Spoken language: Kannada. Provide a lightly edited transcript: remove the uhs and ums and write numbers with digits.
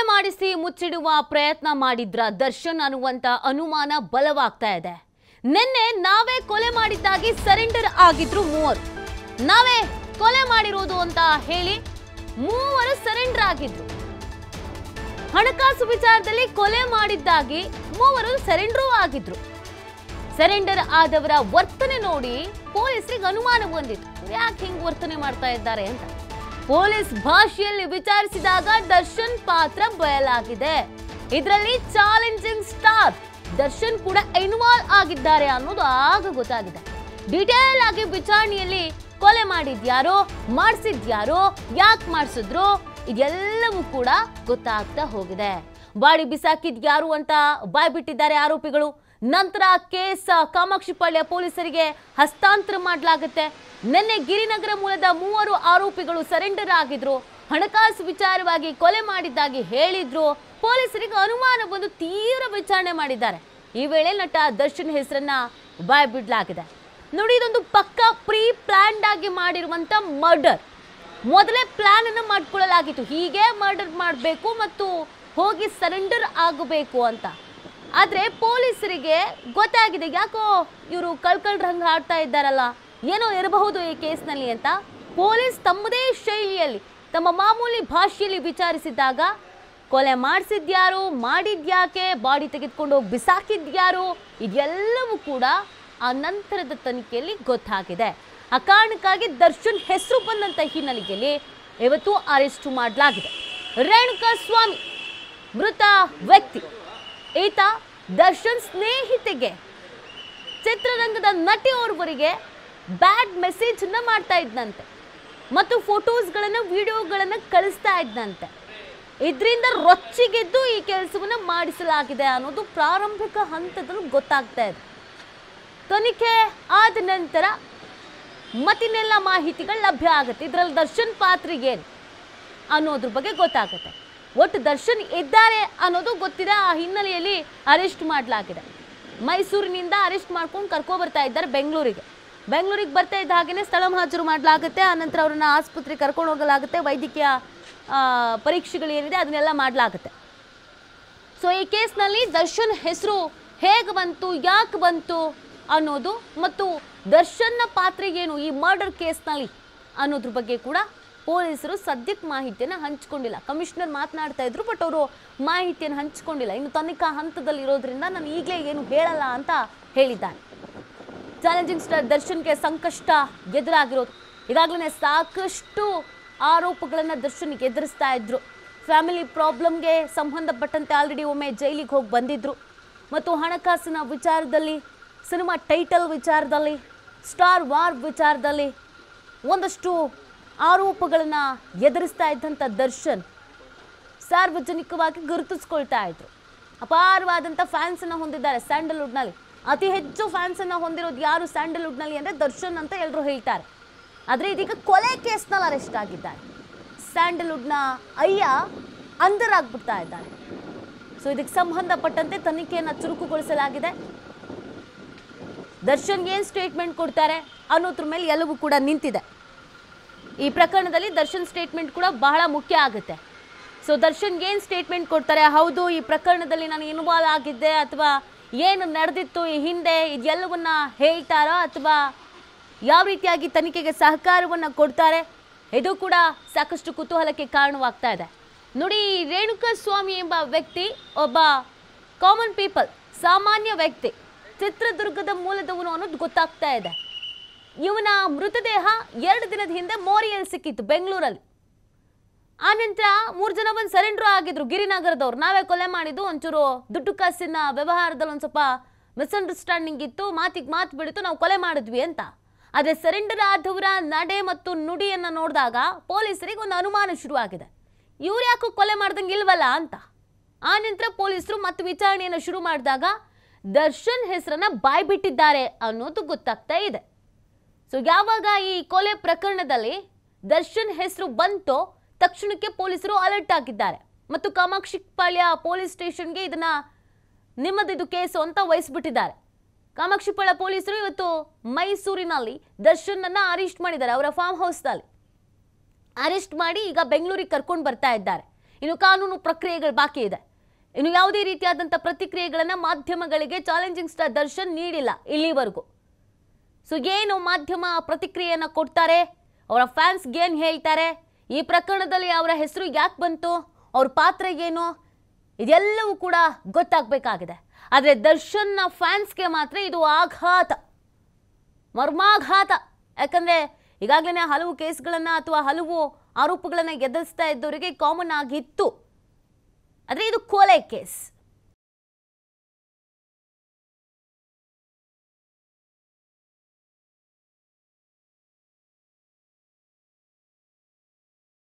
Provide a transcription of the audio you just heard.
ಮಾಡಿಸಿ ಮುಚ್ಚಿಡುವ ಪ್ರಯತ್ನ ಮಾಡಿದ್ರ ದರ್ಶನ್ ಅನ್ನುವಂತ ಅನುಮಾನ ಬಲವಾಗ್ತಾ ಇದೆ. ನಿನ್ನೆ ನಾವೇ ಕೊಲೆ ಮಾಡಿದ್ದಾಗಿ ಸರೆಂಡರ್ ಆಗಿದ್ರು ಮೂವರು. ನಾವೇ ಕೊಲೆ ಮಾಡಿರೋದು ಅಂತ ಹೇಳಿ ಮೂವರು ಸರೆಂಡರ್ ಆಗಿದ್ರು. ಹಣಕಾಸು ವಿಚಾರದಲ್ಲಿ ಕೊಲೆ ಮಾಡಿದ್ದಾಗಿ ಮೂವರು ಸರೆಂಡರ್ ಆಗಿದ್ರು. ಸರೆಂಡರ್ ಆದವರ ವರ್ತನೆ ನೋಡಿ ಪೊಲೀಸರಿಗೆ ಅನುಮಾನ ಬಂದಿತ್ತು. ಯಾಕೆ ಹಿಂಗ್ ವರ್ತನೆ ಮಾಡ್ತಾ ಇದ್ದಾರೆ ಅಂತ ಪೊಲೀಸ್ ಭಾಷೆಯಲ್ಲಿ ವಿಚಾರಿಸಿದಾಗ ದರ್ಶನ್ ಪಾತ್ರ ಬಯಲಾಗಿದೆ. ಇದರಲ್ಲಿ ಚಾಲೆಂಜಿಂಗ್ ಸ್ಟಾರ್ ದರ್ಶನ್ ಕೂಡ ಇನ್ವಾಲ್ವ್ ಆಗಿದ್ದಾರೆ ಅನ್ನೋದು ಆಗ ಗೊತ್ತಾಗಿದೆ. ಡೀಟೇಲ್ ಆಗಿ ವಿಚಾರಣೆಯಲ್ಲಿ ಕೊಲೆ ಮಾಡಿದ್ಯಾರೋ, ಮಾಡಿಸಿದ್ಯಾರೋ, ಯಾಕೆ ಮಾಡಿಸಿದ್ರು ಇದೆಲ್ಲವೂ ಕೂಡ ಗೊತ್ತಾಗ್ತಾ ಹೋಗಿದೆ. ಬಾಡಿ ಬಿಸಾಕಿದ್ಯಾರು ಅಂತ ಬಾಯ್ಬಿಟ್ಟಿದ್ದಾರೆ ಆರೋಪಿಗಳು. ನಂತರ ಕೇಸ್ ಕಾಮಾಕ್ಷಿಪಾಳ್ಯ ಪೊಲೀಸರಿಗೆ ಹಸ್ತಾಂತರ ಮಾಡಲಾಗುತ್ತೆ. ನಿನ್ನೆ ಗಿರಿನಗರ ಮೂಲದ ಮೂವರು ಆರೋಪಿಗಳು ಸರೆಂಡರ್ ಆಗಿದ್ರು. ಹಣಕಾಸು ವಿಚಾರವಾಗಿ ಕೊಲೆ ಮಾಡಿದ್ದಾಗಿ ಹೇಳಿದ್ರು. ಪೊಲೀಸರಿಗೆ ಅನುಮಾನ ಬಂದು ತೀವ್ರ ವಿಚಾರಣೆ ಮಾಡಿದ್ದಾರೆ. ಈ ವೇಳೆ ನಟ ದರ್ಶನ್ ಹೆಸರನ್ನ ಬಾಯ್ಬಿಡಲಾಗಿದೆ. ನೋಡಿ, ಇದೊಂದು ಪಕ್ಕಾ ಪ್ರೀ ಪ್ಲಾನ್ಡ್ ಆಗಿ ಮಾಡಿರುವಂತ ಮರ್ಡರ್. ಮೊದಲೇ ಪ್ಲಾನ್ ಅನ್ನು ಮಾಡ್ಕೊಳ್ಳಲಾಗಿತ್ತು, ಹೀಗೆ ಮರ್ಡರ್ ಮಾಡಬೇಕು ಮತ್ತು ಹೋಗಿ ಸರೆಂಡರ್ ಆಗಬೇಕು ಅಂತ. ಆದ್ರೆ ಪೊಲೀಸರಿಗೆ ಗೊತ್ತಾಗಿದೆ, ಯಾಕೋ ಇವರು ಕಳ್ಕಳ್ರ ಹಂಗ ಆಡ್ತಾ ಇದ್ದಾರಲ್ಲ, ಏನೋ ಇರಬಹುದು ಈ ಕೇಸ್ನಲ್ಲಿ ಅಂತ ಪೊಲೀಸ್ ತಮ್ಮದೇ ಶೈಲಿಯಲ್ಲಿ ತಮ್ಮ ಮಾಮೂಲಿ ಭಾಷೆಯಲ್ಲಿ ವಿಚಾರಿಸಿದಾಗ ಕೊಲೆ ಮಾಡಿಸಿದ್ಯಾರು, ಮಾಡಿದ್ಯಾಕೆ, ಬಾಡಿ ತೆಗೆದುಕೊಂಡು ಹೋಗಿ ಬಿಸಾಕಿದ್ಯಾರು ಇದೆಲ್ಲವೂ ಕೂಡ ಆ ನಂತರದ ತನಿಖೆಯಲ್ಲಿ ಗೊತ್ತಾಗಿದೆ. ಆ ಕಾರಣಕ್ಕಾಗಿ ದರ್ಶನ್ ಹೆಸರು ಬಂದಂತ ಹಿನ್ನೆಲೆಯಲ್ಲಿ ಇವತ್ತು ಅರೆಸ್ಟ್ ಮಾಡಲಾಗಿದೆ. ರೇಣುಕಾ ಸ್ವಾಮಿ ಮೃತ ವ್ಯಕ್ತಿ. ಈತ ದರ್ಶನ್ ಸ್ನೇಹಿತೆಗೆ, ಚಿತ್ರರಂಗದ ನಟಿಯವರಿಗೆ ಬ್ಯಾಡ್ ಮೆಸೇಜ್ ಅನ್ನ ಮಾಡ್ತಾ ಇದ್ದಂತೆ ಮತ್ತು ಫೋಟೋಸ್ಗಳನ್ನ ವಿಡಿಯೋಗಳನ್ನ ಕಳಿಸ್ತಾ ಇದ್ದಂತೆ. ಇದರಿಂದ ರೊಚ್ಚಿಗೆದ್ದು ಈ ಕೆಲಸವನ್ನ ಮಾಡಿಸಲಾಗಿದೆ ಅನ್ನೋದು ಪ್ರಾರಂಭಿಕ ಹಂತದಲ್ಲಿ ಗೊತ್ತಾಗ್ತಾ ಇದೆ. ತನಿಖೆ ಆದ ನಂತರ ಮತ್ತಿನ್ನೆಲ್ಲ ಮಾಹಿತಿಗಳು ಲಭ್ಯ ಆಗುತ್ತೆ. ಇದರಲ್ಲಿ ದರ್ಶನ್ ಪಾತ್ರಿಗೇನು ಅನ್ನೋದ್ರ ಬಗ್ಗೆ ಗೊತ್ತಾಗುತ್ತೆ. ಒಟ್ಟು ದರ್ಶನ್ ಇದ್ದಾರೆ ಅನ್ನೋದು ಗೊತ್ತಿದೆ. ಆ ಹಿನ್ನೆಲೆಯಲ್ಲಿ ಅರೆಸ್ಟ್ ಮಾಡಲಾಗಿದೆ. ಮೈಸೂರಿನಿಂದ ಅರೆಸ್ಟ್ ಮಾಡ್ಕೊಂಡು ಕರ್ಕೊ ಬರ್ತಾ ಇದ್ದಾರೆ ಬೆಂಗಳೂರಿಗೆ ಬರ್ತಾ ಇದ್ದ ಹಾಗೆಯೇ ಸ್ಥಳ ಹಾಜರು ಮಾಡಲಾಗುತ್ತೆ. ಆನಂತರ ಅವರನ್ನ ಆಸ್ಪತ್ರೆಗೆ ಕರ್ಕೊಂಡು ಹೋಗಲಾಗುತ್ತೆ. ವೈದ್ಯಕೀಯ ಪರೀಕ್ಷೆಗಳು ಏನಿದೆ ಅದನ್ನೆಲ್ಲ ಮಾಡಲಾಗುತ್ತೆ. ಸೊ ಈ ಕೇಸ್ನಲ್ಲಿ ದರ್ಶನ್ ಹೆಸರು ಹೇಗೆ ಬಂತು, ಯಾಕೆ ಬಂತು ಅನ್ನೋದು ಮತ್ತು ದರ್ಶನ್ನ ಪಾತ್ರ ಏನು ಈ ಮರ್ಡರ್ ಕೇಸ್ನಲ್ಲಿ ಅನ್ನೋದ್ರ ಬಗ್ಗೆ ಕೂಡ ಪೊಲೀಸರು ಸದ್ಯಕ್ಕೆ ಮಾಹಿತಿಯನ್ನು ಹಂಚಿಕೊಂಡಿಲ್ಲ. ಕಮಿಷನರ್ ಮಾತನಾಡ್ತಾ ಇದ್ರು, ಬಟ್ ಅವರು ಮಾಹಿತಿಯನ್ನು ಹಂಚಿಕೊಂಡಿಲ್ಲ. ಇನ್ನು ತನಿಖಾ ಹಂತದಲ್ಲಿ ಇರೋದ್ರಿಂದ ನಾನು ಈಗಲೇ ಏನು ಹೇಳಲ್ಲ ಅಂತ ಹೇಳಿದ್ದಾರೆ. ಚಾಲೆಂಜಿಂಗ್ ಸ್ಟಾರ್ ದರ್ಶನ್ಗೆ ಸಂಕಷ್ಟ ಎದುರಾಗಿರೋದು. ಈಗಾಗಲೇ ಸಾಕಷ್ಟು ಆರೋಪಗಳನ್ನು ದರ್ಶನ್ಗೆ ಎದುರಿಸ್ತಾ ಇದ್ರು. ಫ್ಯಾಮಿಲಿ ಪ್ರಾಬ್ಲಮ್ಗೆ ಸಂಬಂಧಪಟ್ಟಂತೆ ಆಲ್ರೆಡಿ ಒಮ್ಮೆ ಜೈಲಿಗೆ ಹೋಗಿ ಬಂದಿದ್ರು ಮತ್ತು ಹಣಕಾಸಿನ ವಿಚಾರದಲ್ಲಿ, ಸಿನಿಮಾ ಟೈಟಲ್ ವಿಚಾರದಲ್ಲಿ, ಸ್ಟಾರ್ ವಾರ್ ವಿಚಾರದಲ್ಲಿ ಒಂದಷ್ಟು ಆರೋಪಗಳನ್ನು ಎದುರಿಸ್ತಾ ಇದ್ದಂಥ ದರ್ಶನ್ ಸಾರ್ವಜನಿಕವಾಗಿ ಗುರುತಿಸ್ಕೊಳ್ತಾ ಇದ್ರು. ಅಪಾರವಾದಂಥ ಫ್ಯಾನ್ಸನ್ನು ಹೊಂದಿದ್ದಾರೆ ಸ್ಯಾಂಡಲ್ವುಡ್ನಲ್ಲಿ. ಅತಿ ಹೆಚ್ಚು ಫ್ಯಾನ್ಸನ್ನು ಹೊಂದಿರೋದು ಯಾರು ಸ್ಯಾಂಡಲ್ವುಡ್ನಲ್ಲಿ ಅಂದರೆ ದರ್ಶನ್ ಅಂತ ಎಲ್ಲರೂ ಹೇಳ್ತಾರೆ. ಆದರೆ ಇದೀಗ ಕೊಲೆ ಕೇಸ್ನಲ್ಲಿ ಅರೆಸ್ಟ್ ಆಗಿದ್ದಾರೆ. ಸ್ಯಾಂಡಲ್ವುಡ್ನ ಅಯ್ಯ ಅಂದರ್ ಆಗ್ಬಿಡ್ತಾ ಇದ್ದಾರೆ. ಸೊ ಇದಕ್ಕೆ ಸಂಬಂಧಪಟ್ಟಂತೆ ತನಿಖೆಯನ್ನು ಚುರುಕುಗೊಳಿಸಲಾಗಿದೆ. ದರ್ಶನ್ ಏನು ಸ್ಟೇಟ್ಮೆಂಟ್ ಕೊಡ್ತಾರೆ ಅನ್ನೋದ್ರ ಮೇಲೆ ಎಲ್ಲವೂ ಕೂಡ ನಿಂತಿದೆ. ಈ ಪ್ರಕರಣದಲ್ಲಿ ದರ್ಶನ್ ಸ್ಟೇಟ್ಮೆಂಟ್ ಕೂಡ ಬಹಳ ಮುಖ್ಯ ಆಗುತ್ತೆ. ಸೊ ದರ್ಶನ್ಗೆ ಏನು ಸ್ಟೇಟ್ಮೆಂಟ್ ಕೊಡ್ತಾರೆ, ಹೌದು ಈ ಪ್ರಕರಣದಲ್ಲಿ ನಾನು ಇನ್ವಾಲ್ವ್ ಆಗಿದ್ದೆ ಅಥವಾ ಏನು ನಡೆದಿತ್ತು ಈ ಹಿಂದೆ ಇದೆಲ್ಲವನ್ನ ಹೇಳ್ತಾರೋ ಅಥವಾ ಯಾವ ರೀತಿಯಾಗಿ ತನಿಖೆಗೆ ಸಹಕಾರವನ್ನು ಕೊಡ್ತಾರೆ, ಇದು ಕೂಡ ಸಾಕಷ್ಟು ಕುತೂಹಲಕ್ಕೆ ಕಾರಣವಾಗ್ತಾ ಇದೆ. ನೋಡಿ, ರೇಣುಕಾ ಸ್ವಾಮಿ ಎಂಬ ವ್ಯಕ್ತಿ ಒಬ್ಬ ಕಾಮನ್ ಪೀಪಲ್, ಸಾಮಾನ್ಯ ವ್ಯಕ್ತಿ, ಚಿತ್ರದುರ್ಗದ ಮೂಲದವನು ಅನ್ನೋದು ಗೊತ್ತಾಗ್ತಾ ಇದೆ. ಇವನ ಮೃತದೇಹ 2 ದಿನದ ಹಿಂದೆ ಮೋರಿಯಲ್ಲಿ ಸಿಕ್ಕಿತ್ತು ಬೆಂಗಳೂರಲ್ಲಿ. ಆನಂತರ 3 ಜನ ಬಂದು ಸರೆಂಡರ್ ಆಗಿದ್ರು ಗಿರಿನಗರದವ್ರು. ನಾವೇ ಕೊಲೆ ಮಾಡಿದ್ದು, ಒಂಚೂರು ದುಡ್ಡು ಕಾಸಿನ ವ್ಯವಹಾರದಲ್ಲಿ ಒಂದು ಸ್ವಲ್ಪ ಮಿಸ್ಅಂಡರ್ಸ್ಟ್ಯಾಂಡಿಂಗ್ ಇತ್ತು, ಮಾತಿಗೆ ಮಾತು ಬಿಡಿತು, ನಾವು ಕೊಲೆ ಮಾಡಿದ್ವಿ ಅಂತ. ಆದರೆ ಸರೆಂಡರ್ ಆದವರ ನಡೆ ಮತ್ತು ನುಡಿಯನ್ನು ನೋಡಿದಾಗ ಪೊಲೀಸರಿಗೆ ಒಂದು ಅನುಮಾನ ಶುರುವಾಗಿದೆ, ಇವ್ರು ಯಾಕೋ ಕೊಲೆ ಮಾಡ್ದಂಗೆ ಇಲ್ವಲ್ಲ ಅಂತ. ಆನಂತರ ಪೊಲೀಸರು ಮತ್ತೆ ವಿಚಾರಣೆಯನ್ನು ಶುರು ಮಾಡಿದಾಗ ದರ್ಶನ್ ಹೆಸರನ್ನ ಬಾಯ್ಬಿಟ್ಟಿದ್ದಾರೆ ಅನ್ನೋದು ಗೊತ್ತಾಗ್ತಾ ಇದೆ. ಸೊ ಯಾವಾಗ ಈ ಕೊಲೆ ಪ್ರಕರಣದಲ್ಲಿ ದರ್ಶನ್ ಹೆಸರು ಬಂತೋ ತಕ್ಷಣಕ್ಕೆ ಪೊಲೀಸರು ಅಲರ್ಟ್ ಆಗಿದ್ದಾರೆ ಮತ್ತು ಕಾಮಾಕ್ಷಿಪಾಳ್ಯ ಪೊಲೀಸ್ ಸ್ಟೇಷನ್ಗೆ ಇದನ್ನ ನಿಮ್ಮದಿದು ಕೇಸು ಅಂತ ವಹಿಸ್ಬಿಟ್ಟಿದ್ದಾರೆ. ಕಾಮಾಕ್ಷಿಪಾಳ್ಯ ಪೊಲೀಸರು ಇವತ್ತು ಮೈಸೂರಿನಲ್ಲಿ ದರ್ಶನ್ ಅನ್ನ ಅರೆಸ್ಟ್ ಮಾಡಿದ್ದಾರೆ. ಅವರ ಫಾರ್ಮ್ ಹೌಸ್ನಲ್ಲಿ ಅರೆಸ್ಟ್ ಮಾಡಿ ಈಗ ಬೆಂಗಳೂರಿಗೆ ಕರ್ಕೊಂಡು ಬರ್ತಾ ಇದ್ದಾರೆ. ಇನ್ನು ಕಾನೂನು ಪ್ರಕ್ರಿಯೆಗಳು ಬಾಕಿ ಇದೆ. ಇನ್ನು ಯಾವುದೇ ರೀತಿಯಾದಂಥ ಪ್ರತಿಕ್ರಿಯೆಗಳನ್ನು ಮಾಧ್ಯಮಗಳಿಗೆ ಚಾಲೆಂಜಿಂಗ್ ಸ್ಟಾರ್ ದರ್ಶನ್ ನೀಡಿಲ್ಲ ಇಲ್ಲಿವರೆಗೂ. ಸೊ ಏನು ಮಾಧ್ಯಮ ಪ್ರತಿಕ್ರಿಯೆಯನ್ನು ಕೊಡ್ತಾರೆ, ಅವರ ಫ್ಯಾನ್ಸ್ಗೆ ಏನು ಹೇಳ್ತಾರೆ, ಈ ಪ್ರಕರಣದಲ್ಲಿ ಅವರ ಹೆಸರು ಯಾಕೆ ಬಂತು, ಅವ್ರ ಪಾತ್ರ ಏನು, ಇದೆಲ್ಲವೂ ಕೂಡ ಗೊತ್ತಾಗಬೇಕಾಗಿದೆ. ಆದರೆ ದರ್ಶನ್ನ ಫ್ಯಾನ್ಸ್ಗೆ ಮಾತ್ರ ಇದು ಆಘಾತ, ಮರ್ಮಾಘಾತ. ಯಾಕಂದರೆ ಈಗಾಗಲೇ ಹಲವು ಕೇಸ್ಗಳನ್ನು ಅಥವಾ ಹಲವು ಆರೋಪಗಳನ್ನು ಎದುರಿಸ್ತಾ ಇದ್ದವರಿಗೆ ಕಾಮನ್ ಆಗಿತ್ತು. ಆದರೆ ಇದು ಕೊಲೆ ಕೇಸ್.